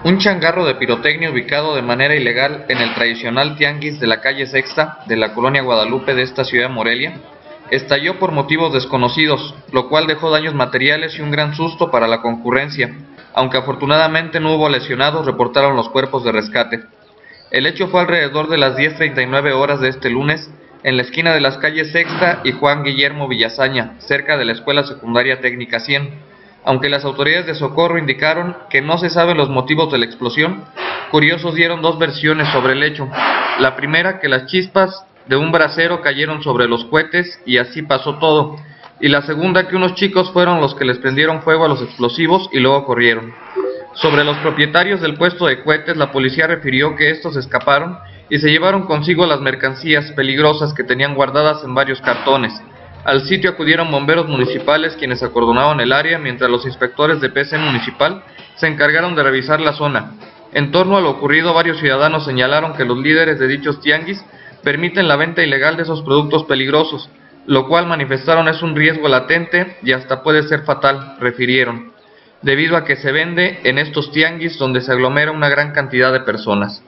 Un changarro de pirotecnia ubicado de manera ilegal en el tradicional tianguis de la calle Sexta de la colonia Guadalupe de esta ciudad de Morelia estalló por motivos desconocidos, lo cual dejó daños materiales y un gran susto para la concurrencia, aunque afortunadamente no hubo lesionados, reportaron los cuerpos de rescate. El hecho fue alrededor de las 10:39 horas de este lunes, en la esquina de las calles Sexta y Juan Guillermo Villazaña, cerca de la Escuela Secundaria Técnica 100. Aunque las autoridades de socorro indicaron que no se saben los motivos de la explosión, curiosos dieron dos versiones sobre el hecho. La primera, que las chispas de un brasero cayeron sobre los cohetes y así pasó todo. Y la segunda, que unos chicos fueron los que les prendieron fuego a los explosivos y luego corrieron. Sobre los propietarios del puesto de cohetes, la policía refirió que estos escaparon y se llevaron consigo las mercancías peligrosas que tenían guardadas en varios cartones. Al sitio acudieron bomberos municipales quienes acordonaron el área, mientras los inspectores de PC municipal se encargaron de revisar la zona. En torno a lo ocurrido, varios ciudadanos señalaron que los líderes de dichos tianguis permiten la venta ilegal de esos productos peligrosos, lo cual manifestaron es un riesgo latente y hasta puede ser fatal, refirieron, debido a que se vende en estos tianguis donde se aglomera una gran cantidad de personas.